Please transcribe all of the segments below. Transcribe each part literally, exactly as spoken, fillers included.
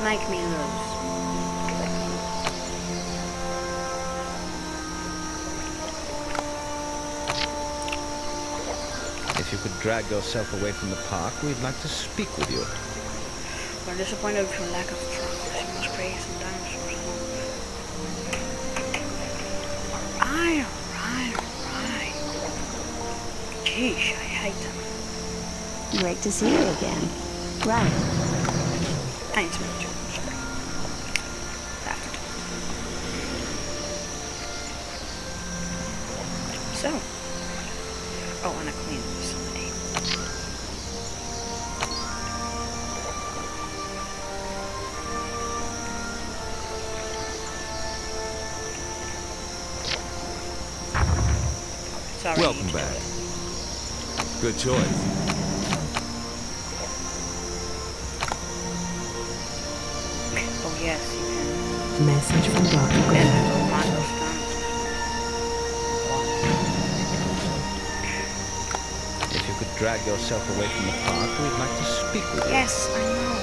make me lose. If you could drag yourself away from the park, we'd like to speak with you. We're disappointed with your lack of progress. You must create some dinosaurs. Alright, alright, alright. Geesh, I hate them. Great to see you again. Right. I need to make two. Left. So. Oh, and a clean facility. Sorry. Welcome back. Good choice. Oh yes, you can. Message from Doctor Yeah, Grant. oh my gosh, If you could drag yourself away from the park, we'd like to speak with you. yes, I know.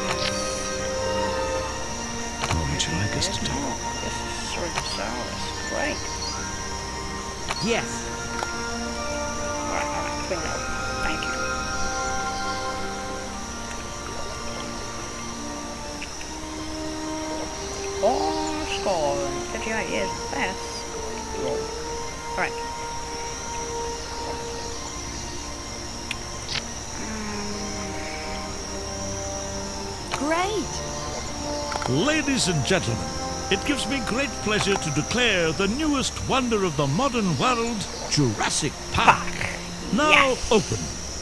What would you like us to do? This is Ceratosaurus. Great. Yes. Alright, alright, clean it up. Thank you. Four score and fifty-eight years fast. Roll. Alright. Great! Ladies and gentlemen, it gives me great pleasure to declare the newest wonder of the modern world, Jurassic Park, now Yes. open.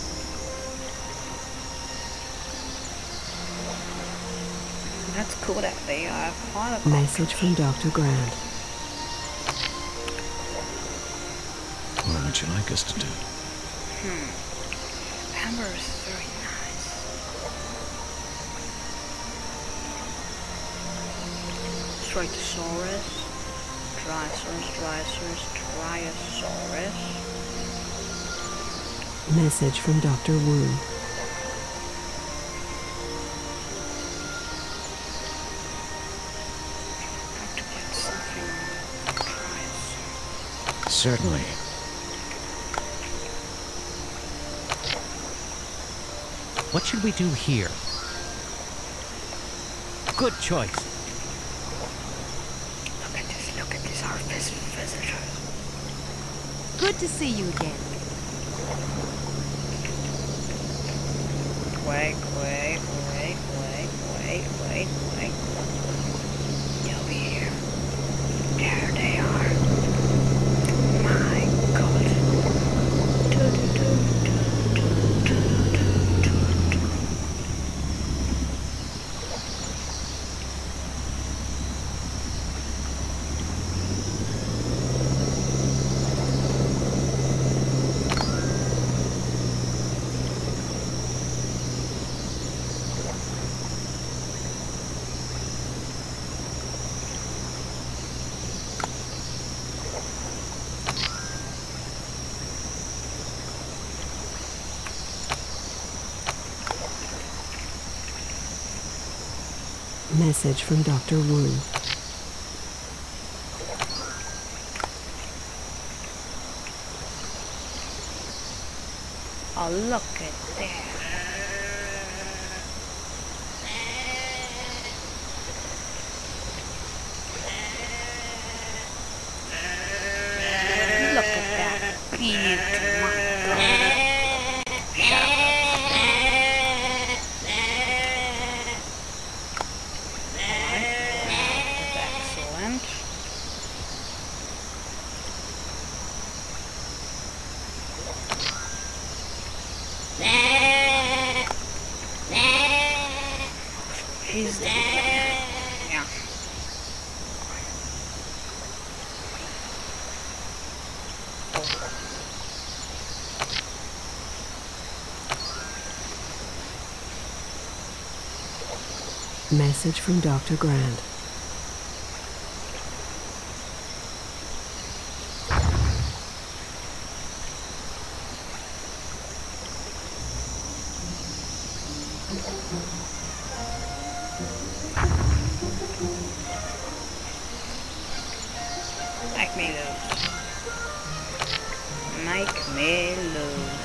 That's cool that they have helicopters. Message from Doctor Grant. What would you like us to do? Hmm. Amber is very nice. Ceratosaurus. Dryosaurus, Dryosaurus, Dryosaurus. Message from Doctor Wu. Have to get something on Dryosaurus. Certainly. What should we do here? Good choice. Look at this, look at this, our vis visitors. Good to see you again. Wait, wait, wait, wait, wait, wait, wait. They'll be here. There they are. My God. Do, do, do, do, do, do, do, do, do. Message from Doctor Wu. Oh, look at that. Look at that beauty, my God. Shut up. Excellent. He's the yeah. Message from Doctor Grant. Make me lose. Make me lose.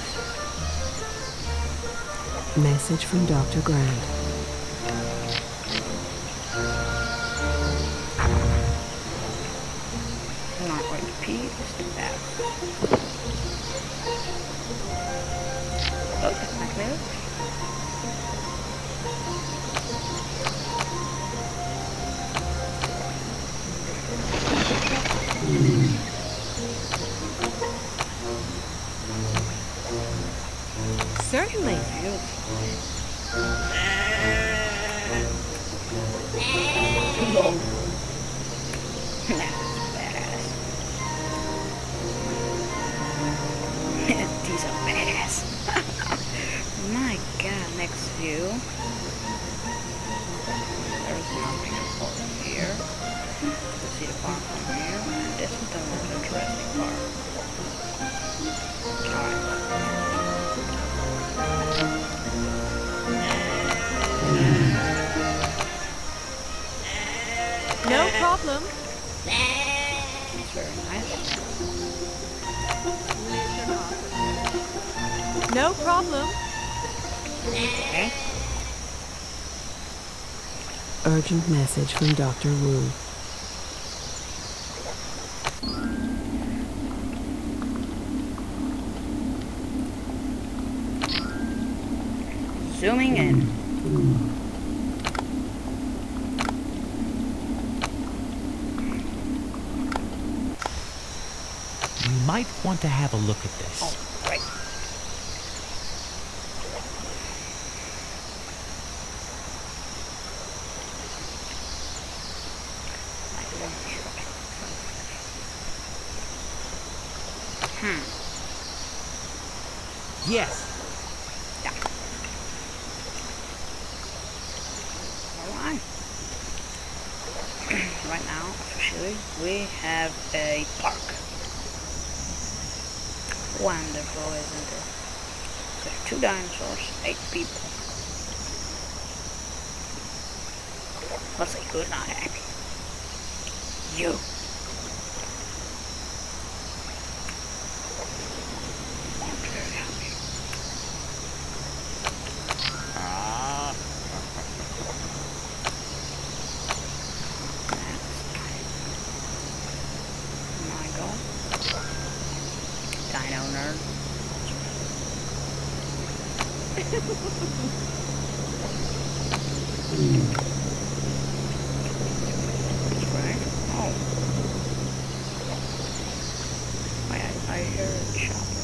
Message from Doctor Grant. I'm not going to pee, just do that. Okay, make me lose. Certainly. Lol. That's badass. These are badass. My god, next view. There's nothing important here. Let's see the park from here. And this is the most interesting part. Alright. No problem. That's very nice. No problem. Okay. Urgent message from Doctor Wu. Zooming in. You might want to have a look at this. Oh, right. Hmm. Yes. Yeah. Alright. Right now, officially, we have a park. Wonderful, isn't it? There are two dinosaurs, eight people. Let's say good night, Abby. You. I'm very happy. Ah. Michael. Dino nerd. Right. Oh. Wait, I, I heard a shop.